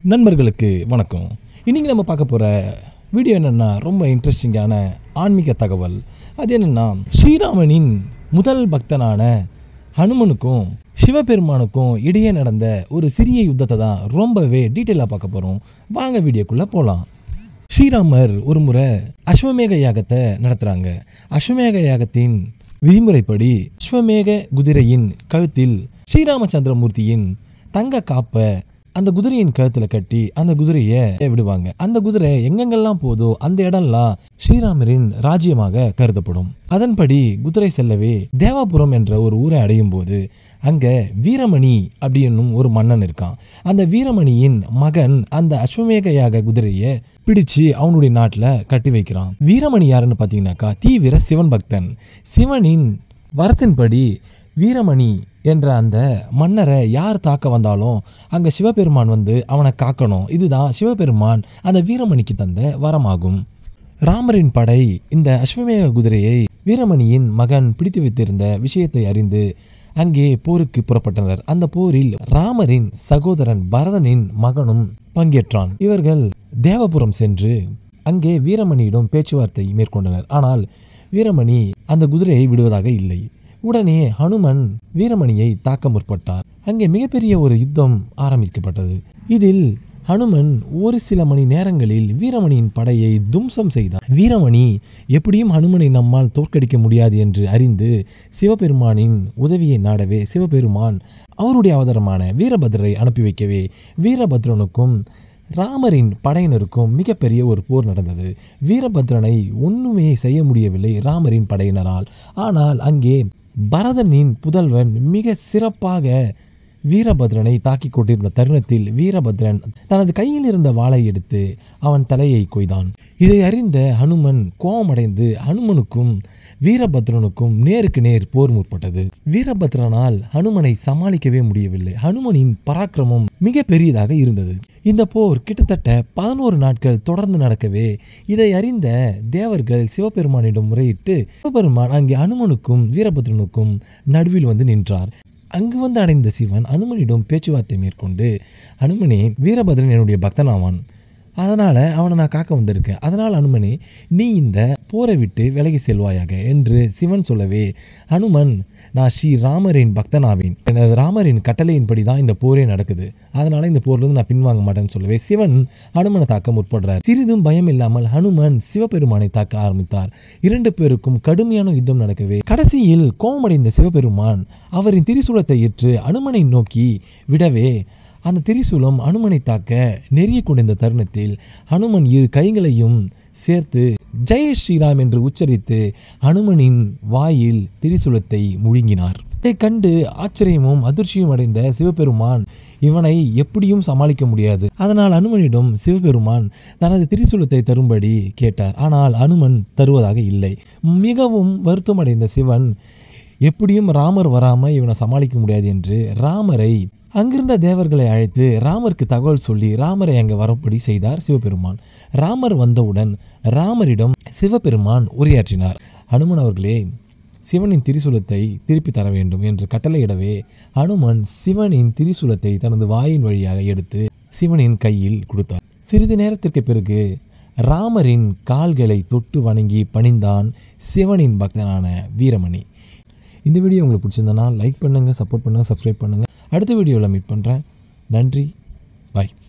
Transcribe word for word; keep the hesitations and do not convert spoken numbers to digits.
நண்பர்களுக்கு வணக்கம். இன்றைக்கி நம்ம பார்க்க போகிற வீடியோ என்னென்னா ரொம்ப இன்ட்ரெஸ்டிங்கான ஆன்மீக தகவல். அது என்னென்னா, ஸ்ரீராமனின் முதல் பக்தனான ஹனுமனுக்கும் சிவபெருமானுக்கும் இடையே நடந்த ஒரு சிறிய யுத்தத்தை தான் ரொம்பவே டீட்டெயிலாக பார்க்க போகிறோம். வாங்க வீடியோக்குள்ளே போகலாம். ஸ்ரீராமர் ஒரு முறை அஸ்வமேக யாகத்தை நடத்துகிறாங்க. அஸ்வமேக யாகத்தின் விதிமுறைப்படி அஸ்வமேக குதிரையின் கழுத்தில் ஸ்ரீராமச்சந்திரமூர்த்தியின் தங்க காப்பை அந்த குதிரையின் கழுத்தில் கட்டி அந்த குதிரையை விடுவாங்க. அந்த குதிரை எங்கெங்கெல்லாம் போதோ அந்த இடம்லாம் ஸ்ரீராமரின் ராஜ்யமாக கருதப்படும். அதன்படி குதிரை செல்லவே தேவாபுரம் என்ற ஒரு ஊரை அடையும் போது அங்க வீரமணி அப்படின்னும் ஒரு மன்னன் இருக்கான். அந்த வீரமணியின் மகன் அந்த அஸ்வமேக யாக குதிரையை பிடிச்சு அவனுடைய நாட்டில் கட்டி வைக்கிறான். வீரமணி யாருன்னு பார்த்தீங்கன்னாக்கா தீவிர சிவன் பக்தன். சிவனின் வரத்தின்படி வீரமணி என்ற அந்த மன்னரை யார் தாக்க வந்தாலும் அங்கே சிவபெருமான் வந்து அவனை காக்கணும். இதுதான் சிவபெருமான் அந்த வீரமணிக்கு தந்த வரமாகும். ராமரின் படை இந்த அஸ்வமேக குதிரையை வீரமணியின் மகன் பிடித்து வைத்திருந்த விஷயத்தை அறிந்து அங்கே போருக்கு புறப்பட்டனர். அந்த போரில் ராமரின் சகோதரன் பரதனின் மகனும் பங்கேற்றான். இவர்கள் தேவபுரம் சென்று அங்கே வீரமணியிடம் பேச்சுவார்த்தை மேற்கொண்டனர். ஆனால் வீரமணி அந்த குதிரையை விடுவதாக இல்லை. உடனே ஹனுமன் வீரமணியை தாக்க முற்பட்டார். அங்கே மிகப்பெரிய ஒரு யுத்தம் ஆரம்பிக்கப்பட்டது. இதில் ஹனுமன் ஒரு சில மணி நேரங்களில் வீரமணியின் படையை தும்சம் செய்தார். வீரமணி எப்படியும் ஹனுமனை நம்மால் தோற்கடிக்க முடியாது என்று அறிந்து சிவபெருமானின் உதவியை நாடவே சிவபெருமான் அவருடைய அவதாரமான வீரபத்ரரை அனுப்பி வைக்கவே வீரபத்ரனுக்கும் ராமரின் படையினருக்கும் மிகப்பெரிய ஒரு போர் நடந்தது. வீரபத்ரனை ஒன்றுமே செய்ய முடியவில்லை ராமரின் படையினரால். ஆனால் அங்கே பரதனின் புதல்வன் மிக சிறப்பாக வீரபத்ரனை தாக்கி கொண்டிருந்த தருணத்தில் வீரபத்ரன் தனது கையில் இருந்த வாளை எடுத்து அவன் தலையை கொய்தான். இதை அறிந்த ஹனுமன் கோபமடைந்து ஹனுமனுக்கும் வீரபத்ரனுக்கும் நேருக்கு நேர் போர் முற்பட்டது. வீரபத்ரனால் ஹனுமனை சமாளிக்கவே முடியவில்லை. ஹனுமனின் பராக்கிரமம் மிக பெரியதாக இருந்தது. இந்த போர் கிட்டத்தட்ட பதினோரு நாட்கள் தொடர்ந்து நடக்கவே இதை அறிந்த தேவர்கள் சிவபெருமானிடம் முறையிட்டு சிவபெருமான் அங்கே ஹனுமனுக்கும் வீரபத்ரனுக்கும் நடுவில் வந்து நின்றார். அங்கு வந்து அடைந்த சிவன் ஹனுமனிடம் பேச்சுவார்த்தை மேற்கொண்டு, ஹனுமனே, வீரபத்ரன் என்னுடைய பக்தனாவான், அதனால் அவனை நான் காக்க வந்திருக்கேன். அதனால் ஹனுமனே, நீ இந்த போரை விட்டு விலகி செல்வாயாக என்று சிவன் சொல்லவே ஹனுமன், நான் ஸ்ரீ ராமரின் பக்தனாவேன், எனது ராமரின் கட்டளையின்படி தான் இந்த போரே நடக்குது, அதனால் இந்த போர்லேருந்து நான் பின்வாங்க மாட்டேன்னு சொல்லவே சிவன் ஹனுமனை தாக்க முற்படுறார். சிறிதும் பயம் இல்லாமல் ஹனுமன் சிவபெருமானை தாக்க ஆரம்பித்தார். இரண்டு பேருக்கும் கடுமையான யுத்தம் நடக்கவே கடைசியில் கோபமடைந்த சிவபெருமான் அவரின் திரிசூலத்தை ஏற்று ஹனுமனை நோக்கி விடவே அந்த திரிசூலம் ஹனுமனை தாக்க நெறிய கொண்டிருந்த தருணத்தில் ஹனுமன் இரு கைகளையும் சேர்த்து ஜெய ஸ்ரீராம் என்று உச்சரித்து ஹனுமனின் வாயில் திரிசூலத்தை முழுங்கினார். இதை கண்டு ஆச்சரியமும் அதிர்ச்சியும் அடைந்த சிவபெருமான் இவனை எப்படியும் சமாளிக்க முடியாது. அதனால் ஹனுமனிடம் சிவபெருமான் தனது திரிசூலத்தை தரும்படி கேட்டார். ஆனால் ஹனுமன் தருவதாக இல்லை. மிகவும் வருத்தம் அடைந்த சிவன் எப்படியும் ராமர் வராமல் இவனை சமாளிக்க முடியாது என்று ராமரை அங்கிருந்த தேவர்களை அழைத்து ராமருக்கு தகவல் சொல்லி ராமரை அங்கே வரப்படி செய்தார் சிவபெருமான். ராமர் வந்தவுடன் ராமரிடம் சிவபெருமான் உரையாற்றினார். ஹனுமன் அவர்களே, சிவனின் திரிசூலத்தை திருப்பி தர வேண்டும் என்று கட்டளையிடவே ஹனுமன் சிவனின் திரிசூலத்தை தனது வாயின் வழியாக எடுத்து சிவனின் கையில் கொடுத்தார். சிறிது நேரத்திற்கு பிறகு ராமரின் கால்களை தொட்டு வணங்கி பணிந்தான் சிவனின் பக்தனான வீரமணி. இந்த வீடியோ உங்களுக்கு பிடிச்சிருந்தனா லைக் பண்ணுங்கள், சப்போர்ட் பண்ணுங்கள், சப்ஸ்கிரைப் பண்ணுங்கள். அடுத்த வீடியோவில் மீட் பண்ணுறேன். நன்றி, பாய்.